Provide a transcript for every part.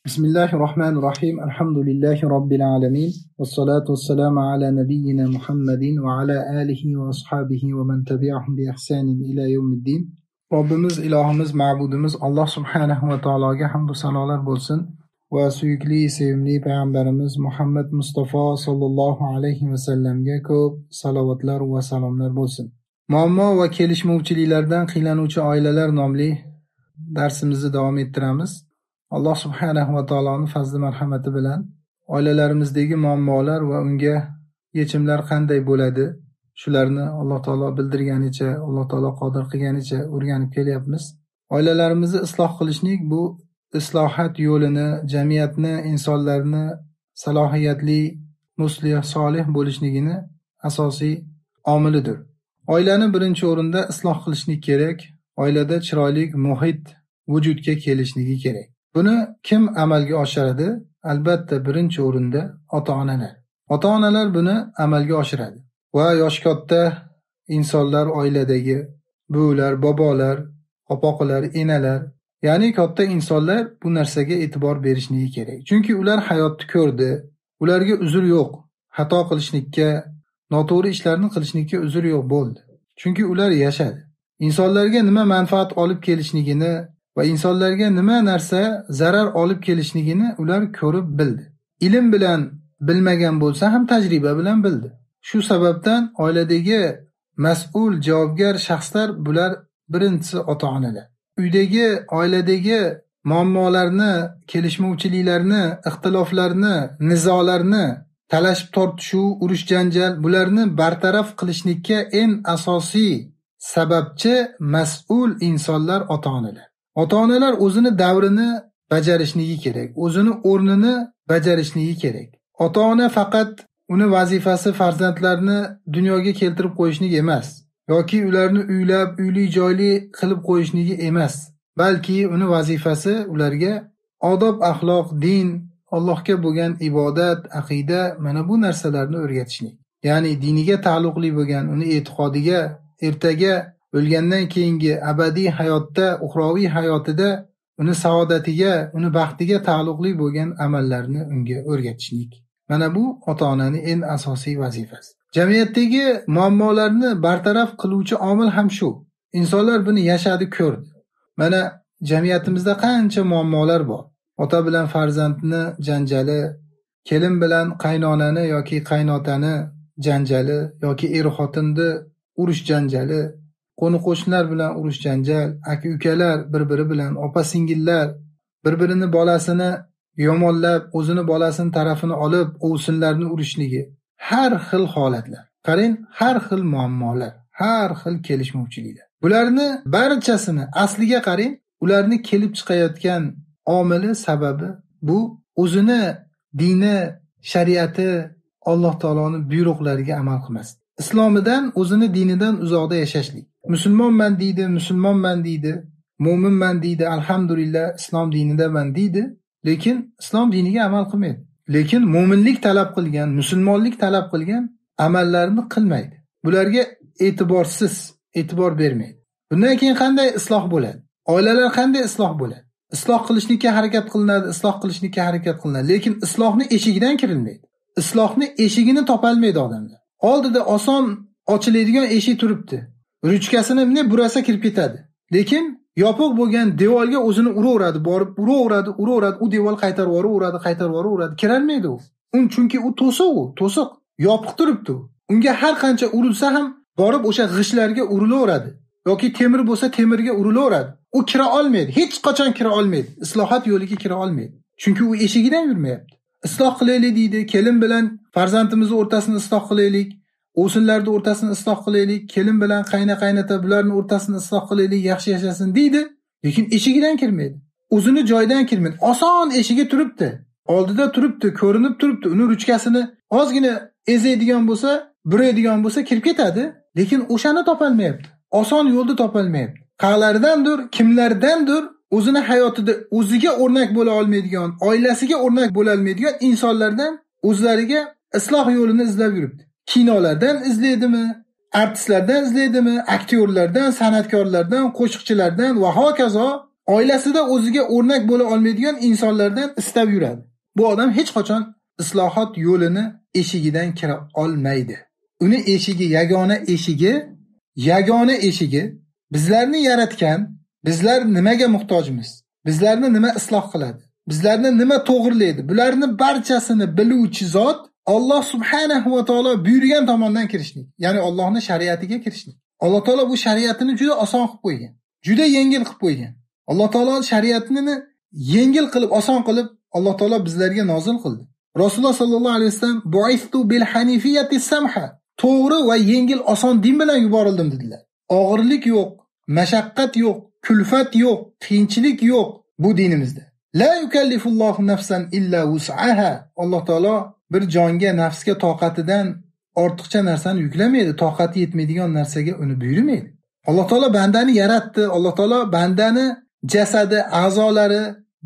Bismillahirrahmanirrahim. Alhamdulillahi Rabbil alamin. Wassalatu wassalamu ala nabiyyina Muhammadin va ala alihi va ashabihi va man tabi'ahum bi ihsanin ila yawmiddin. Robbimiz, ilohimiz, ma'budimiz Alloh subhanahu va taologa hamd va sanolar bo'lsin va suyukli, sevimli payg'ambarimiz Muhammad Mustafa sallallohu alayhi va sallamga ko'p salovatlar va salomlar bo'lsin. Muammo va kelishmovchiliklardan qiynaluvchi oilalar nomli darsimizni davom ettiramiz. Alloh subhanahu va taoloning fazli marhamati bilan oilalarimizdagi muammolar va unga yechimlar qanday bo'ladi, shularni Alloh taolo bildirganicha, Alloh taolo qodir qilganicha o'rganib kelyapmiz. Oilalarimizni isloh qilishlik bu islohot yo'lini, jamiyatni, insonlarni salohiyatli, muslih, solih bo'lishligini asosiy omilidir. Oilani birinchi o'rinda isloh qilishlik kerak. Oilada chiroyli muhit vujudga kelishligi kerak. Buni kim amalga oshiradi? Albatta birinchi o'rinda ota-onalar. Ota-onalar buni amalga oshiradi. Va yoshi katta insonlar, oiladagi buvilar, bobolar, opoqlar, enalar, ya'ni katta insonlar bu narsaga e'tibor berishligi kerak. Chunki ular hayotni ko'rdi. Ularga uzr yo'q. Xato qilishlikka, noto'g'ri ishlarni qilishlikka uzr yo'q bo'ldi. Chunki ular yashadi. Insonlarga nima manfaat olib kelishligini va insonlarga nima narsa zarar olib kelishligini ular ko'rib bildi. Ilm bilan bilmagan bo'lsa ham tajriba bilan bildi. Shu sababdan oiladagi mas'ul, javobgar shaxslar bular birinchisi ota-onalar. Uydagi, oiladagi muammolarni, kelishmovchiliklarni, ixtiloflarni, nizolarni, talashib tortishuv, urush janjal bularni bartaraf qilishlikka eng asosiy sababchi mas'ul insonlar ota-onalar. Ota-onalar o'zini davrini bajarishligi kerak, o'zini o'rnini bajarishligi kerak. Ota-ona faqat uni vazifasi farzandlarni dunyoga keltirib qo'yishlik emas, yoki ularni uylab, uyli-joyli qilib qo'yishlik emas, balki uni vazifasi ularga odob, axloq, din, Allohga bo'lgan ibodat, aqida, mana bu narsalarni o'rgatishlik. Ya'ni diniga taalluqli bo'lgan, uni e'tiqodiga, ertaga o'lgandan keyingi abadiy hayotda, uxroviy hayotida uni saodatiga, uni baxtiga taalluqli bo'lgan amallarni unga o'rgatishlik. Mana bu ota-onaning eng asosiy vazifasi. Jamiyatdagi muammolarni bartaraf qiluvchi omil ham shu. Insonlar buni yashadi, ko'rdi. Mana jamiyatimizda qancha muammolar bor. Ota bilan farzandni janjali, kelin bilan qaynonani yoki qaynotani janjali yoki er-xotinni urush janjali, qo'ni-qo'shnilar bilan urush janjal, aka-ukalar bir-biri bilan, opa-singillar bir-birini bolasini yomonlab, o'zini bolasini tarafini olib, o'sinlarni urishligi, har xil holatlar. Qarang, har xil muammolar, har xil kelishmovchiliklar. Bularni barchasini asliga qarang, ularni kelib chiqayotgan omili, sababi bu o'zini dini, shariati, Alloh taoloning buyruqlariga amal qilmaslik. Islomidan, o'zini dinidan uzoqda yashashlik. Musulmonman deydi, mo'minman deydi, alhamdulillah islom dinidaman deydi, lekin islom diniga amal qilmaydi. Lekin mo'minlik talab qilgan, musulmonlik talab qilgan amallarni qilmaydi. Bularga e'tibor bermaydi. Bundan keyin qanday isloh bo'ladi? Oilalar qanday isloh bo'ladi? Isloh qilishlikka harakat qilinadi, lekin islohni eshigidan kirilmaydi. Islohni eshigini topolmaydi odamlar. Oldida oson ochiladigan eshik turibdi. Ruchkasini bunday burasa kirib ketadi. Lekin yopiq bo'lgan devorga o'zini uraveradi, borib uraveradi, u devor qaytarib kirolmaydi u. Chunki u to'siq, yopiq turibdi. Unga har qancha urilsa ham borib o'sha g'ishlarga urilaveradi. Yoki temir bo'lsa temirga urilaveradi. U kira olmaydi, hech qachon kira olmaydi. Islohot yo'liga kira olmaydi. Chunki u eshigidan yurmayapti. Isloh qilaylik deydi, kelin bilan farzandimizni o'rtasini isloh qilaylik, o'sinlarning o'rtasini isloh qilaylik, kelin bilan qaynota bularning o'rtasini isloh qilaylik, yaxshi yashasin deydi, lekin eshigidan kirmaydi. O'zini joyidan kirmaydi. Oson eshigi turibdi. Oldida turibdi, ko'rinib turibdi. Uni ruchkasini ozgina ezadigan bo'lsa, buraydigan bo'lsa kirib ketadi, lekin o'shani topolmayapti. Oson yo'lni topolmayapti. Qaylardandir, kimlardandir o'zini hayotida o'ziga o'rnak bo'la olmaydigan, oilasiga o'rnak bo'la olmaydigan insonlardan o'zlariga isloh yo'lini izlab yuribdi. Kinolardan izlaydimi, artistlardan izlaydimi, aktyorlardan, san'atkorlardan, qo'shiqchilardan va hokazo oilasida o'ziga o'rnak bo'la olmaydigan insonlardan istab yuradi. Bu odam hech qachon islohot yo'lini eshigidan kira olmaydi. Uni eshigi, yagona eshigi bizlarni yaratgan, bizlar nimaga muhtojmiz? Bizlarni nima isloh qiladi? Bizlarni nima to'g'rilaydi? Bularni barchasini biluvchi zot Alloh subhanahu va taolo buyurgan tomondan kirishlik, ya'ni Allohning shariatiga kirishlik. Alloh taolo bu shariatini juda oson qilib qo'ygan. Juda yengil qilib qo'ygan. Alloh taolo shariatini yengil qilib, oson qilib Alloh taolo bizlarga nozil qildi. Rasululloh sallallohu alayhi vasallam bu'ithtu bil hanifiyati samha. To'g'ri va yengil oson din bilan yuborildim dedilar. Og'irlik yo'q, mashaqqat yo'q, kulfat yo'q, qiyinchilik yo'q bu dinimizda. La yukallifullohu nafsan illa wus'aha. Alloh taolo bir jonga, nafsga toqatidan ortiqcha narsani yuklamaydi, toqati yetmaydigan narsaga uni buyurmaydi. Alloh taolo bandani yaratdi. Alloh taolo bandani jasadi, a'zolari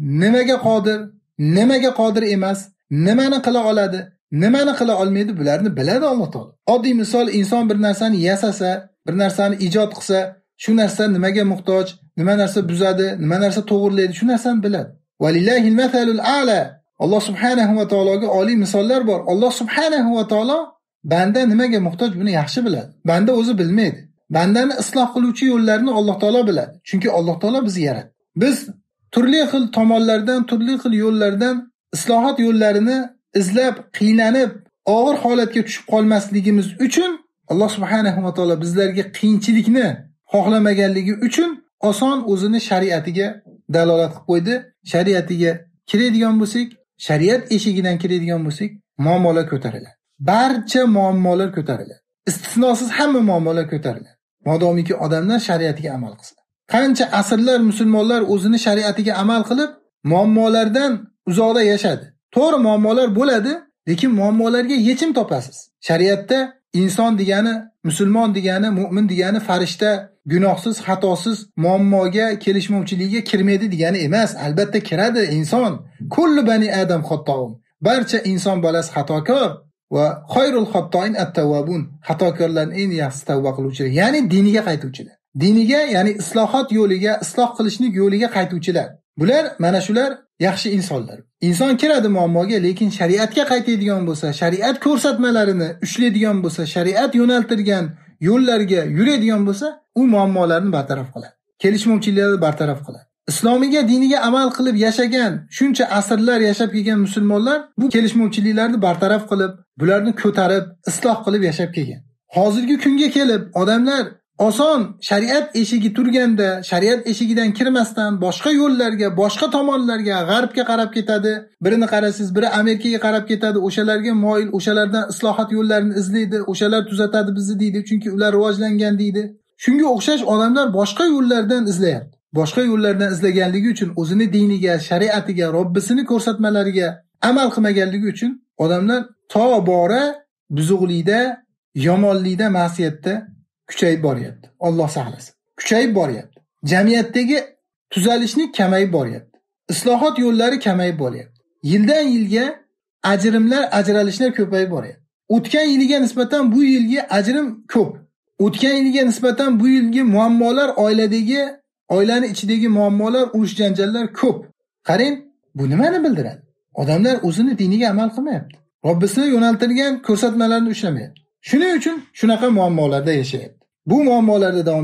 nimaga qodir emas, nimani qila oladi, nimani qila olmaydi, bularni biladi Alloh taolo. Oddiy misol, inson bir narsani yasasa, bir narsani ijod qilsa, shu narsa nimaga muhtoj, nima narsa buzadi, nima narsa to'g'rilaydi, shu narsani biladi. Valillahil masalul a'la. Alloh subhanahu va taologa oliy misollar bor. Alloh subhanahu va taolo banda nimaga muhtoj buni yaxshi biladi. Banda o'zi bilmaydi. Bandani isloh qiluvchi yo'llarni Alloh taolo biladi. Chunki Alloh taolo bizni yaratdi. Biz turli xil tomonlardan, turli xil yo'llardan islohot yo'llarini izlab, qiynalib, og'ir holatga tushib qolmasligimiz uchun Alloh subhanahu va taolo bizlarga qiyinchilikni xohlamaganligi uchun oson o'zini shariatiga dalolat qilib qo'ydi. Shariatiga kiradigan bo'lsak, shariat eshigidan kiradigan bo'lsak, muammolar ko'tariladi. Barcha muammolar ko'tariladi. Istisnosiz hamma muammolar ko'tariladi. Modomiki odamlar shariatiga amal qilsa. Qancha asrlar musulmonlar o'zini shariatiga amal qilib, muammolardan uzoqda yashadi. To'g'ri muammolar bo'ladi, lekin muammolarga yechim topasiz. Shariatda inson degani, musulmon degani, mu'min degani farishta, gunohsiz, xatosiz, muammoga, kelishmovchilikka kirmaydi degani emas. Albatta kiradi inson. Kullu bani adam xatoun. Barcha inson bolasi xatokor va xoyrul xattoin at-tawwabun. Xatokorlarning eng yaxshi tavba qiluvchilar, ya'ni diniga qaytuvchilar. Diniga, ya'ni islohot yo'liga, isloh qilishlik yo'liga qaytuvchilar. Bular mana shular yaxshi insonlar. Inson kiradi muammoga, lekin shariatga qaytadigan bo'lsa, shariat ko'rsatmalarini ushlaydigan bo'lsa, shariat yo'naltirgan yo'llarga yuradigan bo'lsa, u muammolarni bartaraf qiladi. Kelishmovchiliklarni bartaraf qiladi. Islomiga, diniga amal qilib yashagan, shuncha asrlar yashab kelgan musulmonlar bu kelishmovchiliklarni bartaraf qilib, bularni ko'tarib, isloh qilib yashab kelgan. Hozirgi kunga kelib odamlar oson shariat eshigi turganda, shariat eshigidan kirmasdan boshqa yo'llarga, boshqa tomonlarga, g'arbga qarab ketadi. Birini qarasiz, biri Amerikaga qarab ketadi, o'shalarga moyil, o'shalardan islohot yo'llarini izlaydi, o'shalar tuzatadi bizni deydi, chunki ular rivojlangan deydi. Shunga o'xshash odamlar boshqa yo'llardan izlayapti. Boshqa yo'llardan izlaganligi uchun o'zini diniga, shariatiga, Robbisini ko'rsatmalariga amal qilmaganligi uchun odamlar tobora buzuqlikda, yomonlikda, ma'siyatda kuchayib boryapti. Alloh saqlasin. Kuchayib boryapti. Jamiyatdagi tuzalishlik kamayib boryapti. Islohot yo'llari kamayib boryapti. Yildan yilga ajrimlar, ajralishlar ko'payib boryapti. O'tgan yiliga nisbatan bu yilgi ajrim ko'p. O'tgan yilga nisbatan bu yilgi muammolar, oilani ichidagi muammolar, urush janjallar ko'p. Qarang, bu nimani bildiradi? Odamlar o'zini diniga amal qilmayapti. Robbisini yo'naltirgan ko'rsatmalarni ushlamayapti. Shuning uchun shunaqa muammolarda yashayapti. Bu muammolarda davom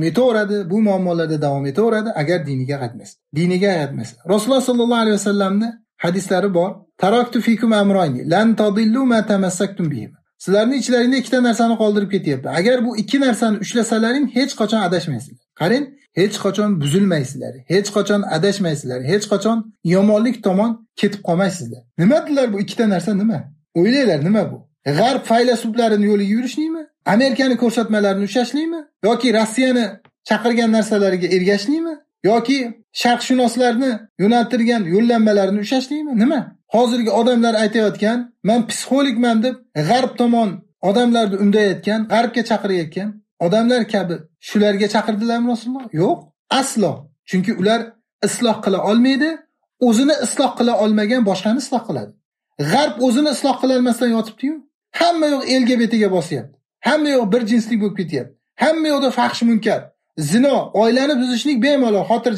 etaveradi agar diniga qaytmasa. Rasululloh sallallohu alayhi vasallamning hadislari bor. Taraktu fikum amrayni lan tadillu ma tamassaktum bihi. Sizlarning ichlaringda ikkita narsani qoldirib ketyapti. Agar bu ikki narsani ushlasalaring hech qachon adashmaysizlar. Qarang, hech qachon buzilmaysizlar, hech qachon adashmaysizlar, hech qachon yomonlik tomon ketib qolmaysizlar. Nimadilar bu ikkita narsa nima? O'ylanglar, nima bu? G'arb faylasuflarining yo'liga yurishlikmi? Amerikani ko'rsatmalarini ushlashlikmi? Yoki Rossiyani chaqirgan narsalariga ergashishlikmi? Yoki sharqshunoslarni yo'naltirgan yo'llanmalarini ushlashlikmi? Nima? Hozirgi odamlar aytayotgan, men psixologman deb g'arb tomon odamlarni undayotgan, g'arbga chaqirayotgan odamlar kabi shularga chaqirdilarmi Rasululloh? Yo'q, aslo. Chunki ular isloh qila olmaydi, o'zini isloh qila olmagan boshqani isloh qiladi. G'arb o'zini isloh qila olmasdan yotibdi-yu. Hamma yo'q elga betiga bosyapti. Hamma yo'q bir jinslik bo'lib ketyapti. Hamma yo'qda fahsh munkar, zino, oilani buzishlik bemalol, xotirjam.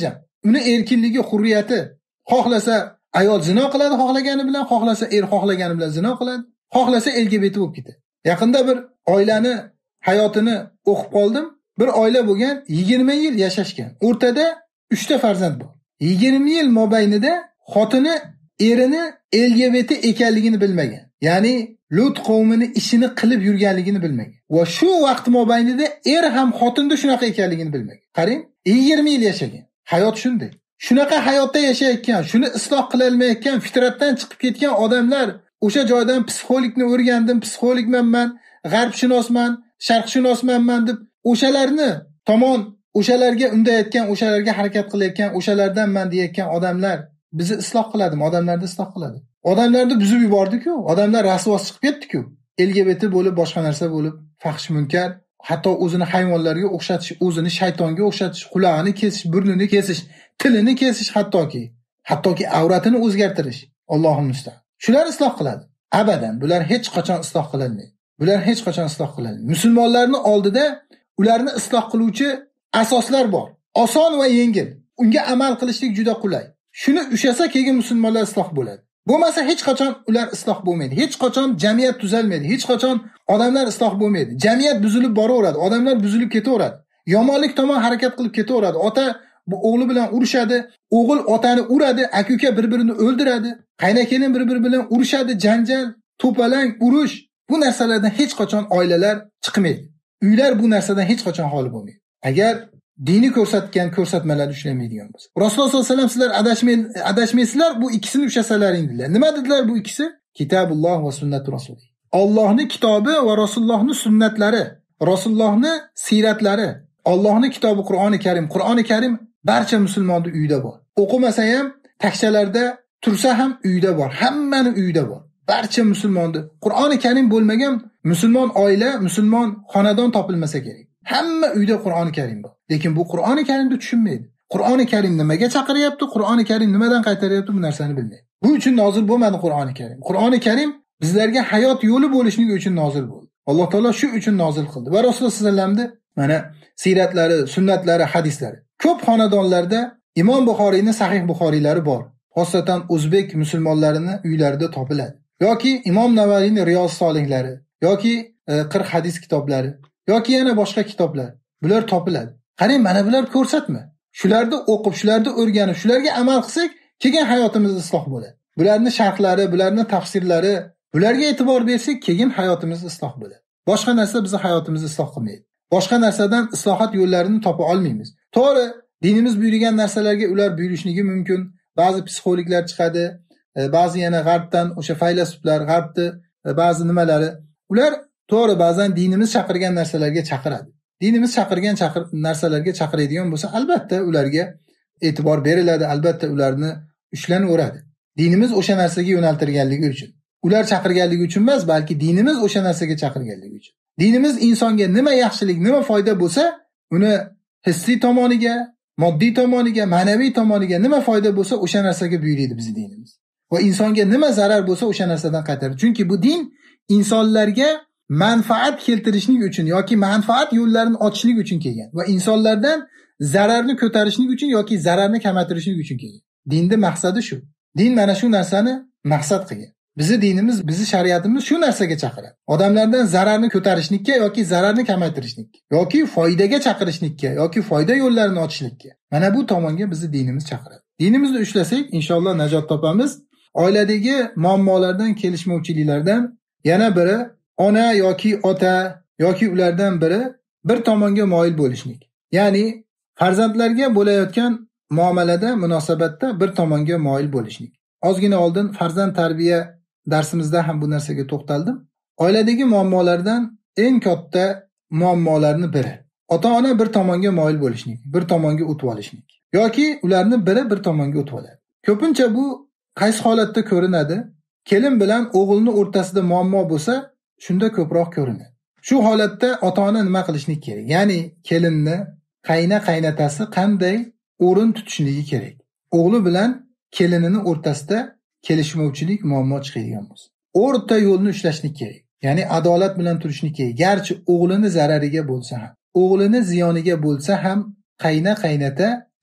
uni erkinligi, hurriyati. Xohlasa ayol zino qiladi xohlagani bilan, xohlasa er xohlagani bilan zino qiladi, xohlasa LGBT bo'lib ketadi. Yaqinda bir oilani hayotini o'qib qoldim. Bir oila bo'lgan, 20 yil yashashgan. O'rtada 3 ta farzand bor. 20 yil mobaynida xotini erini LGBT ekanligini bilmagan. Ya'ni Lut qavmini ishini qilib yurganligini bilmagan. Va shu vaqt mobaynida er ham xotinda shunaqa ekanligini bilmagan. Qarang, 20 yil yashagan. Hayot shunday. Shunaqa hayotda yashayotgan, shuni isloh qila olmayotgan, fitratdan chiqib ketgan odamlar o'sha joydan psixologni o'rgandim, psixologman, g'arbshunosman, sharqshunosman deb o'shalarni tomon, o'shalarga undayotgan, o'shalarga harakat qilayotgan, o'shalardanman deyotgan odamlar bizni isloh qiladimi? Odamlarni isloh qiladi. Odamlarni buzib yubordi-ku, odamlar rasvos chiqib ketdi-ku. LGBT bo'lib, boshqa narsa bo'lib, fahsh munkar, hatto o'zini hayvonlarga o'xshatish, o'zini shaytonga o'xshatish, qulog'ini kesish, burnini kesish, tilini kesish, hattoki avratini o'zgartirish. Allohim musta'an. Shular isloh qiladi. Abadan bular hech qachon isloh qilinmaydi. Bular hech qachon isloh qilinmaydi. Musulmonlarning oldida ularni isloh qiluvchi asoslar bor. Oson va yengil. Unga amal qilishlik juda qulay. Shuni ushasa keyin musulmonlar isloh bo'ladi. Bo'lmasa hech qachon ular isloh bo'lmaydi. Hech qachon jamiyat tuzalmaydi. Hech qachon odamlar isloh bo'lmaydi. Jamiyat buzilib boraveradi. Odamlar buzilib ketaveradi. Yomonlik tomon harakat qilib ketaveradi. Ota bu o'g'li bilan urushadi, o'g'il otani uradi, aka-uka bir-birini o'ldiradi, qaynakelin bir-biri bilan urushadi, janjal, to'palang, urush. Bu narsalardan hech qachon oilalar chiqmaydi. Uylar bu narsadan hech qachon xoli bo'lmaydi. Agar dini ko'rsatgan ko'rsatmalar ushlamaydigan bo'lsa. Rasululloh sollallohu alayhi vasallam sizlar adashmaysizlar, bu ikkisini ushlasalaring dedilar. Nima dedilar bu ikkisi? Kitobulloh va sunnatu rasul. Allohning kitobi va Rasulullohning sunnatlari, Rasulullohning siratlari. Allohning kitobi Qur'oni Karim. Qur'oni Karim barcha musulmonning uyida bor. O'qimasa ham, takchalarda tursa ham uyida bor. Hammaning uyida bor. Barcha musulmonning. Qur'oni Karim bo'lmagan musulmon oila, musulmon xonadon topilmasa kerak. Hamma uyda Qur'oni Karim bor. Lekin bu Qur'oni Karimni tushunmaydi. Qur'oni Karim nimaga chaqiryapti? Qur'oni Karim nimadan qaytaryapti? Bu narsani bilmaydi. Bu uchun nozil bo'lmadi Qur'oni Karim. Qur'oni Karim bizlarga hayot yo'li bo'lishligi uchun nozil bo'ldi. Alloh taolo shu uchun nozil qildi. Va Rasululloh sollallohu alayhi vasallamning mana siratlari, sunnatlari, hadislari. Ko'p xonadonlarda Imom Buxoriyning Sahih Buxoriylari bor. Xosatan o'zbek musulmonlarining uylarida topiladi. Yoki Imom Navaviyning Riyoz solihlari, yoki 40 hadis kitoblari, yoki yana boshqa kitoblar. Bular topiladi. Qarang, mana bular ko'rsatma. Shularni o'qib, shularni o'rganib, shularga amal qilsak, keyin hayotimiz isloh bo'ladi. Bularning sharhlari, bularning tafsirlari, bularga e'tibor bersak, keyin hayotimiz isloh bo'ladi. Boshqa narsa bizni hayotimizni isloh qilmaydi. Boshqa narsadan islohot yo'llarini topa olmaymiz. To'g'ri, dinimiz buyurgan narsalarga ular buyurishligi mumkin. Ba'zi psixologlar chiqadi, ba'zi yana g'arbdan o'sha faylasuflar, g'arbni ba'zi nimalari. Ular to'g'ri ba'zan dinimiz chaqirgan narsalarga chaqiradi. Dinimiz chaqirgan narsalarga chaqiradigan bo'lsa, albatta ularga e'tibor beriladi, albatta ularni ushlanaveradi. Dinimiz o'sha narsaga yo'naltirganligi uchun. Ular chaqirganligi uchun emas, balki dinimiz o'sha narsaga chaqirganligi uchun. Dinimiz insonga nima yaxshilik, nima foyda bo'lsa, uni hissiy tomoniga, moddiy tomoniga, ma'naviy tomoniga nima foyda bo'lsa, o'sha narsaga buyuradi bizning dinimiz. Va insonga nima zarar bo'lsa, o'sha narsadan qaytaradi. Chunki bu din insonlarga manfaat keltirishlik uchun yoki manfaat yo'llarini ochishlik uchun kelgan va insonlardan zararni ko'tarishlik uchun yoki zararni kamaytirishlik uchun kelgan. Dinning maqsadi shu. Din mana shu narsani maqsad qilgan. Bizi dinimiz, bizi shariatimiz shu narsaga chaqiradi. Odamlardan zararni ko'tarishlikka yoki zararni kamaytirishlikka yoki foydaga chaqirishlikka yoki foyda yo'llarini ochishlikka. Mana bu tomonga bizi dinimiz chaqiradi. Dinimizni ushlasak, inshaalloh najot topamiz. Oiladagi muammolardan, kelishmovchiliklardan yana biri ona yoki ota yoki ulardan biri bir tomonga moyil bo'lishlik. Ya'ni farzandlarga bo'layotgan muomalada, munosabatda bir tomonga moyil bo'lishlik. Ozgina oldin farzand tarbiya darsimizda ham bu narsaga to'xtaldim. Oiladagi muammolardan eng katta muammolarning biri ota-ona bir tomonga moyil bo'lishlik, bir tomonga o'tib olishlik yoki ularning biri bir tomonga o'tib oladi. Ko'pincha bu qaysi holatda ko'rinadi? Kelin bilan o'g'ilning o'rtasida muammo bo'lsa, shunda ko'proq ko'rinadi. Shu holatda ota-ona nima qilishlik kerak? Ya'ni kelinni qaynatasi qanday o'rin tutishligi kerak? O'g'li bilan kelinining o'rtasida kelishmovchilik, muammo chiqadigan bo'lsa, o'rta yo'lni ushlashlik kerak. Ya'ni adolat bilan turishlik kerak. Garchi o'g'lini zarariga bo'lsa ham, o'g'lini ziyoniga bo'lsa ham qaynata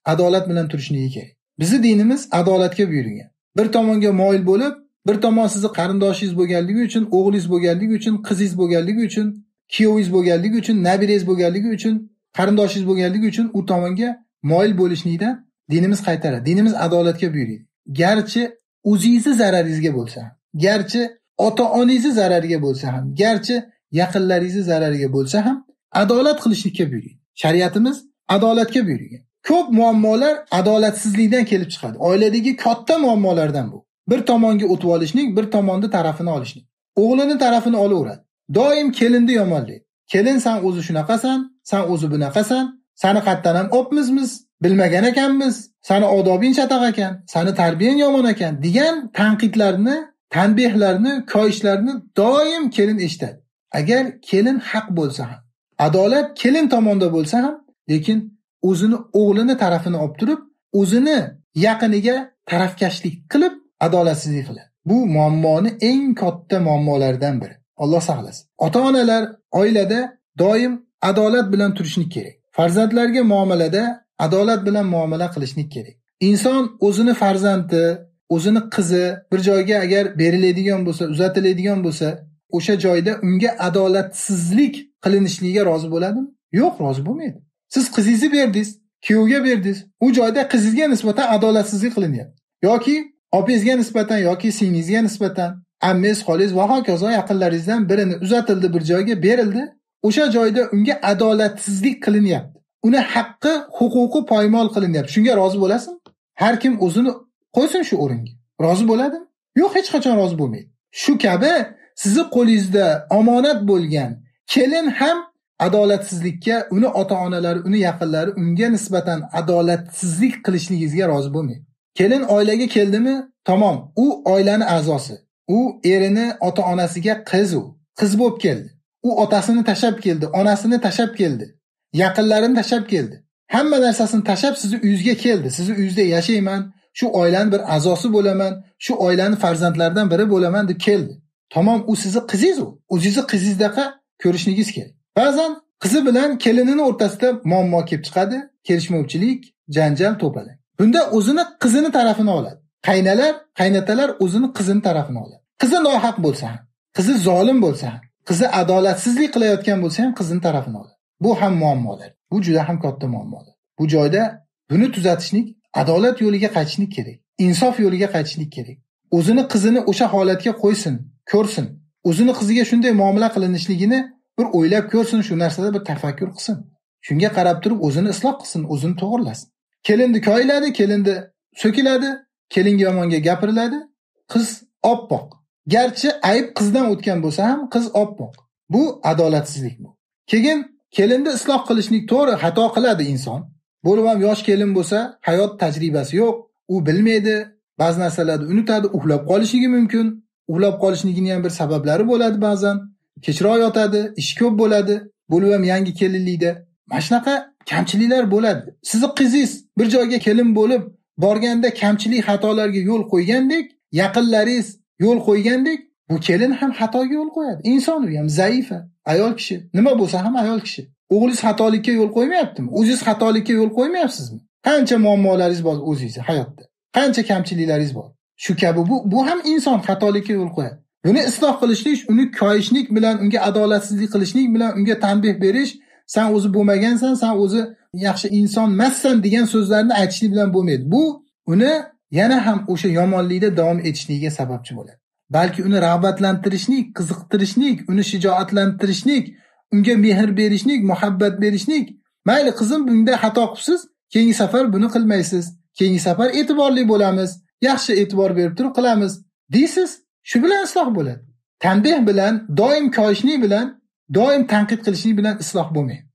adolat bilan turishligi kerak. Bizning dinimiz adolatga buyurgan. Bir tomonga moyil bo'lib, bir tomon sizni qarindoshingiz bo'lganligi uchun, o'g'lingiz bo'lganligi uchun, qizingiz bo'lganligi uchun, kuyovingiz bo'lganligi uchun, nabirangiz bo'lganligi uchun, qarindoshingiz bo'lganligi uchun u tomonga moyil bo'lishlikdan dinimiz qaytaradi. Dinimiz adolatga buyuradi. Garchi o'zingizni zararingizga bo'lsa ham, garchi ota-onangizni zarariga bo'lsa ham, garchi yaqinlaringizni zarariga bo'lsa ham adolat qilishlikka buyuradi. Shariatimiz adolatga buyurgan. Ko'p muammolar adolatsizlikdan kelib chiqadi. Oiladagi katta muammolardan bu. Bir tomonga o'tib olishlik, bir tomonni tarafini olishlik. O'g'lining tarafini olaveradi. Doim kelinni yomonlaydi. Kelin sen o'zi shunaqasan, sen o'zi bunaqasan, seni qayerdan ham opmizmiz, bilmagan ekanmiz, seni odobing chataq ekan, seni tarbiyang yomon ekan degan tanqidlarni, tanbehlarni, koyishlarni doim kelin eshitadi. Agar kelin haq bo'lsa ham, adolat kelin tomonda bo'lsa ham, lekin o'zini o'g'lini tarafini olib turib, o'zini yaqiniga tarafkashlik qilib adolatsizlik qiladi. Bu muammoni eng katta muammolardan biri. Alloh saqlasin. Ota-onalar oilada doim adolat bilan turishni kerak. Farzandlarga muomalada adolat bilan muomala qilishni kerak. Inson o'zini farzandi, o'zini qizi bir joyga agar beriladigan bo'lsa, uzatiladigan bo'lsa, o'sha joyda unga adolatsizlik qilinishligiga rozi bo'ladimi? Yo'q, rozi bo'lmaydi. Siz qizingizni berdingiz, kuyovga berdingiz. U joyda qizingizga nisbatan adolatsizlik qilinyapti. Yoki opangizga nisbatan yoki singlingizga nisbatan, ammingiz, xolingiz va hokazo yaqinlaringizdan birini uzatildi, bir joyga berildi. O'sha joyda unga adolatsizlik qilinyapti. Uni haqqi, huquqi poymol qilinyapti. Shunga rozi bo'lasizmi? Har kim o'zini qo'ysin shu o'ringa. Rozi bo'ladimi? Yo'q, hech qachon rozi bo'lmaydi. Shu kabi sizni qo'lingizda omonat bo'lgan kelin ham adolatsizlikka, uni ota-onalari, uni yaqinlari unga nisbatan adolatsizlik qilishligingizga rozi bo'lmaydi. Kelin oilaga keldimi? Tamom, u oilaning a'zosi. U erini ota-onasiga qiz bo'lib keldi. U otasini tashab keldi, onasini tashab keldi, yaqinlarini tashab keldi. Hamma narsasini tashab sizni uyingizga keldi. Sizni uyingizda yashayman, shu oilaning bir a'zosi bo'laman, shu oilaning farzandlaridan biri bo'laman deb keldi. Tamom, u sizni qizingiz u. O'zingizni qizingizdek ko'rishningiz kerak. Ba'zan qizi bilan kelinining o'rtasida muammo kelib chiqadi, kelishmovchilik, janjal, to'palak. Bunda o'zini qizini tarafini oladi. Qaynatalar o'zini qizini tarafini oladi. Qizi nohaq bo'lsa ham, qizi zolim bo'lsa ham, qizi adolatsizlik qilayotgan bo'lsa ham qizini tarafini oladi. Bu ham muammolar. Bu juda ham katta muammolar. Bu joyda buni tuzatishlik, adolat yo'liga qaytishlik kerak. Insof yo'liga qaytishlik kerak. O'zini qizini o'sha holatga qo'ysin, ko'rsin. O'zini qiziga shunday muomala qilinishligini bir o'ylab ko'rsin, shu narsada bir tafakkur qilsin. Shunga qarab turib o'zini isloq qilsin, o'zini to'g'rilasin. Kelinni koyiladi, kelinni so'kiladi, kelinga yomonga gapiriladi, qiz oppoq. Garchi ayb qizdan o'tgan bo'lsa ham qiz oppoq. Bu adolatsizlik bu. Keyin kelinni isloq qilishlik to'g'ri, xato qiladi inson. Bo'lib ham yosh kelin bo'lsa, hayot tajribasi yo'q, u bilmaydi, ba'zi narsalarni unutadi, uxlab qolishligi mumkin. Uxlab qolishligining ham bir sabablari bo'ladi ba'zan. Kechroq yotadi, ish ko'p bo'ladi, bo'lib ham yangi kelinlikda. Mana shunaqa kamchiliklar bo'ladi. Sizni qizingiz bir joyga kelin bo'lib borganda kamchilik, xatolarga yo'l qo'ygandek, yaqinlaringiz yo'l qo'ygandek, bu kelin ham xatoga yo'l qo'yadi. Inson u ham zaifa, ayol kishi. Nima bo'lsa ham ayol kishi. O'g'lingiz xatolikka yo'l qo'ymayaptimi? O'zingiz xatolikka yo'l qo'ymayapsizmi? Qancha muammolaringiz bor o'zingizda hayotda. Qancha kamchiliklaringiz bor. Shu kabi bu ham inson xatolikka yo'l qo'yadi. Buni isloh qilishlik, uni koyishlik bilan, unga adolatsizlik qilishlik bilan, unga tanbeh berish, sen o'zi bo'lmagansan, sen o'zi yaxshi inson emassan degan so'zlarni aytishlik bilan bo'lmaydi. Bu uni yana ham o'sha yomonlikda davom etishligiga sababchi bo'ladi. Balki uni rag'batlantirishlik, qiziqtirishlik, uni shijoatlantirishlik, unga mehr berishlik, muhabbat berishlik. Mayli qizim, bunda xato qilibsiz, keyingi safar buni qilmaysiz. Keyingi safar e'tiborli bo'lamiz, yaxshi e'tibor berib turib qilamiz deysiz. Shu bilan isloh bo'ladi. Tanbeh bilan, doim koyishlik bilan, doim tanqid qilishlik bilan isloh bo'lmaydi.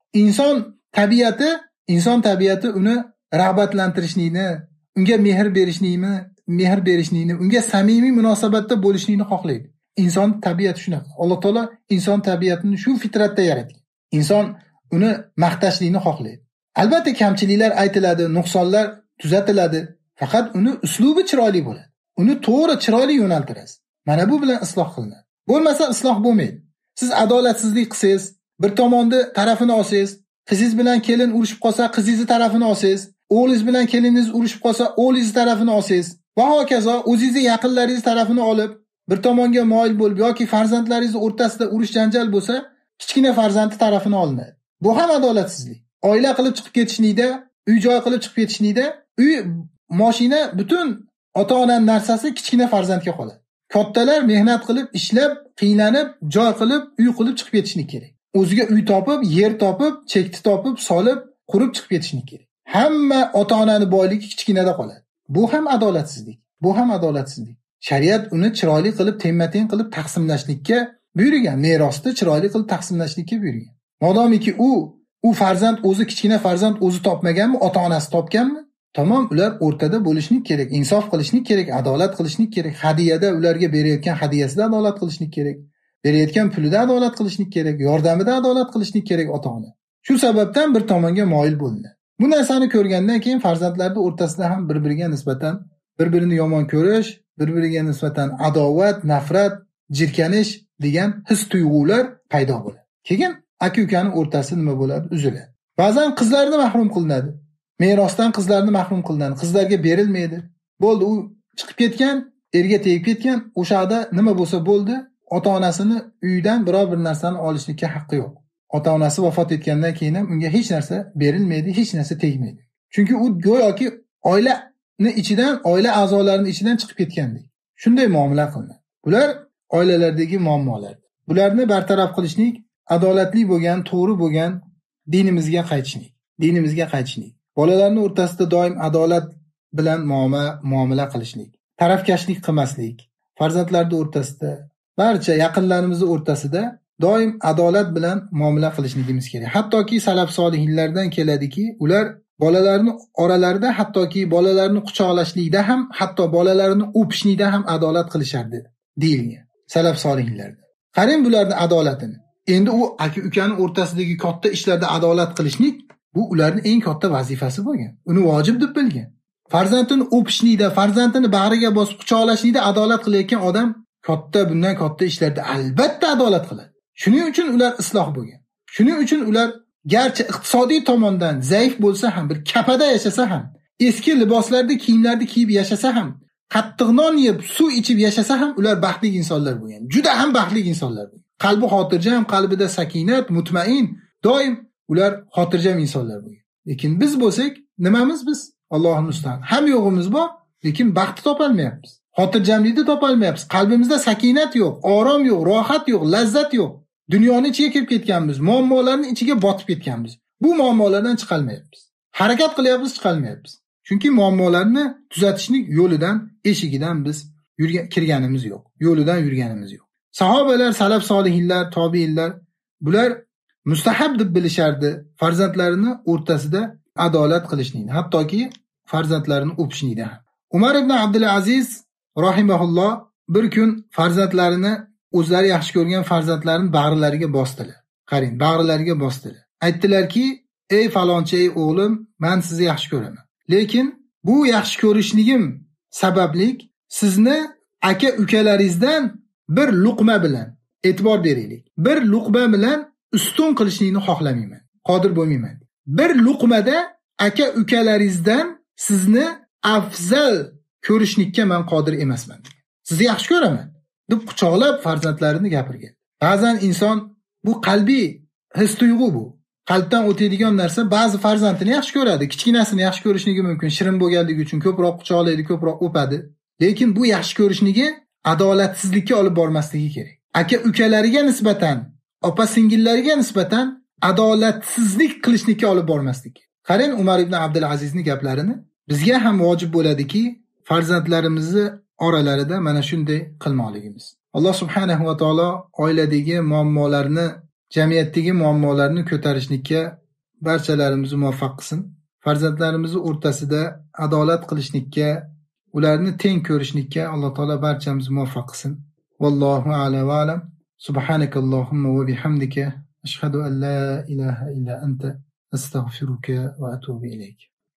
Inson tabiati uni rag'batlantirishlikni, unga mehr berishlikni, unga samimiy munosabatda bo'lishlikni xohlaydi. Inson tabiati shunaqa. Alloh taolo inson tabiatini shu fitratda yaratgan. Inson uni maqtashlikni xohlaydi. Albatta kamchiliklar aytiladi, nuqsonlar tuzatiladi, faqat uni uslubi chiroyli bo'ladi. Uni to'g'ri, chiroyli yo'naltirasiz. Mana bu bilan isloh qilinadi. Bo'lmasa isloh bo'lmaydi. Siz adolatsizlik qilsangiz, bir tomonni tarafini olsangiz, qizingiz bilan kelin urushib qolsa, qizingizni tarafini olsangiz, o'g'lingiz bilan keliningiz urushib qolsa, o'g'lingiz tarafini olsangiz va hokazo o'zingizni yaqinlaringiz tarafini olib, bir tomonga moyil bo'lib yoki farzandlaringiz o'rtasida urush janjal bo'lsa, kichkina farzandi tarafini olinadi. Bu ham adolatsizlik. Oila qilib chiqib ketishlikda, uy-joy qilib chiqib ketishlikda, uy, mashina, butun ota-onaning narsasi kichkina farzandga qoladi. Kattalar mehnat qilib, ishlab, qiynalib, joy qilib, uy qilib chiqib ketishlik kerak. O'ziga uy topib, yer topib, chekni topib, solib, qurib chiqib ketishlik kerak. Hamma ota-onaning boyligi kichkinada qoladi. Bu ham adolatsizlik. Bu ham adolatsizlik. Shariat uni chiroyli qilib, teng-teng qilib taqsimlashlikka buyurgan. Merosni chiroyli qilib taqsimlashlikka buyurgan. Modomiki u farzand o'zi kichkina farzand o'zi topmaganmi, ota-onasi topganmi? Tamom, ular o'rtada bo'lishlik kerak, insof qilishlik kerak, adolat qilishlik kerak. Hadiyada ularga berayotgan hadiyasida adolat qilishlik kerak. Berayotgan pulida adolat qilishlik kerak, yordamida adolat qilishlik kerak ota-ona. Shu sababdan bir tomonga moyil bo'ldi. Bu narsani ko'rgandan keyin farzandlarning o'rtasida ham bir-biriga nisbatan bir-birini yomon ko'rish, bir-biriga nisbatan adovat, nafrat, jirkanish degan his-tuyg'ular paydo bo'ladi. Keyin aka-ukaning o'rtasida nima bo'ladi? Uziladi. Ba'zan qizlarni mahrum qilinadi. Merosdan qizlarni mahrum qilinadi. Qizlarga berilmaydi. Bo'ldi, u chiqib ketgan, erga tegib ketgan, o'shada nima bo'lsa bo'ldi, ota-onasini uyidan biror bir narsani olishlikka haqqi yo'q. Ota-onasi vafot etgandan keyin ham unga hech narsa berilmaydi, hech narsa tegmaydi. Chunki u go'yoki oilani ichidan, oila a'zolarining ichidan chiqib ketgandek. Shunday muomala qilinadi. Bular oilalardagi muammolar. Bularni bartaraf qilishlik, adolatli bo'lgan, to'g'ri bo'lgan dinimizga qaytishlik. Dinimizga qaytishlik. Bolalarning o'rtasida doim adolat bilan muomala qilishlik, tarafkashlik qilmaslik, farzandlarning o'rtasida, barcha yaqinlarimiz o'rtasida doim adolat bilan muomala qilishligimiz kerak. Hattoki salaf solihlardan keladiki, ular bolalarning oralarida, hattoki bolalarni quchoqlashlikda ham, hatto bolalarni o'pishlikda ham adolat qilishardi deyilgan. Salaf solihlarda. Qarang bularning adolatini. Endi u aka-ukaning o'rtasidagi katta ishlarda adolat qilishlik bu ularning eng katta vazifasi bo'lgan. Uni vojib deb bilgan. Farzandini o'pishlikda, farzandini bag'riga bosib quchoqlashlikda adolat qilayotgan odam bundan katta ishlarda albatta adolat qiladi. Shuning uchun ular isloh bo'lgan. Shuning uchun ular garchi iqtisodiy tomondan zaif bo'lsa ham, bir kapada yashasa ham, eski liboslarda, kiyimlarda kiyib yashasa ham, qattiq non yeb, suv ichib yashasa ham ular baxtli insonlar bo'lgan. Juda ham baxtli insonlar bo'lgan. Qalbi xotirjam, qalbida sakinat, mutmain, doim ular xotirjam insonlar bo'lgan. Lekin biz bo'lsak, nimamiz biz? Alloh musta'an. Ham yo'g'imiz bor, lekin baxtni topolmayapmiz. Xotirjamlikni topolmayapmiz. Qalbimizda sakinat yo'q, orom yo'q, rohat yo'q, lazzat yo'q. Dunyoning ichiga kirib ketganmiz, muammolarning ichiga botib ketganmiz. Bu muammolardan chiqolmayapmiz. Harakat qilyapmiz, chiqolmayapmiz. Chunki muammolarni tuzatishning yo'lidan, eshigidan biz kirganimiz yo'q. Yo'lidan yurganimiz yo'q. Sahobalar, salaf solihlar, tobiinlar bular mustahab deb bilishardi farzandlarini o'rtasida adolat qilishni, hattoki farzandlarini o'pishni ham. Umar ibn Abdul Aziz rahimahulloh bir kun farzandlarini, o'zlari yaxshi ko'rgan farzandlarini bag'rilariga bosdilar. Qarang, bag'rilariga bosdilar. Aytdilarki, ey falonchi, ey o'g'lim, men sizni yaxshi ko'raman. Lekin bu yaxshi ko'rishligim sababli sizni aka-ukalaringizdan bir luqma bilan e'tibor beraylik. Bir luqma bilan ustun qilishni xohlamayman. Qodir bo'lmayman. Bir luqmada aka-ukalaringizdan sizni afzal ko'rishlikka men qodir emasman. Sizni yaxshi ko'raman deb quchoqlab farzandlarini gapirgan. Ba'zan inson bu qalbiy his-tuyg'u bu. Qalbdan o'tadigan narsa, ba'zi farzandini yaxshi ko'radi, kichkinasini yaxshi ko'rishligi mumkin, shirin bo'lganligi uchun ko'proq quchoqlaydi, ko'proq o'padi. Lekin bu yaxshi ko'rishligi adolatsizlikka olib bormasligi kerak. Aka-ukalariga nisbatan, opa-singillariga nisbatan adolatsizlik qilishlikka olib bormasligi. Qarang Umar ibn Abdul Azizning gaplarini. Bizga ham vojib bo'ladiki, farzandlarimizni oralarida mana shunday qilmoqligimiz. Alloh subhanahu va taolo oiladagi muammolarni, jamiyatdagi muammolarni ko'tarishlikka barchalarimizni muvaffaq qilsin. Farzandlarimizni o'rtasida adolat qilishlikka, ularni teng ko'rishlikka Alloh taolo barchamizni muvaffaq qilsin. Vallohu a'lam va alam. Subhanakallohumma va bihamdika ashhadu an la ilaha illa anta astaghfiruka va atubu ilayk.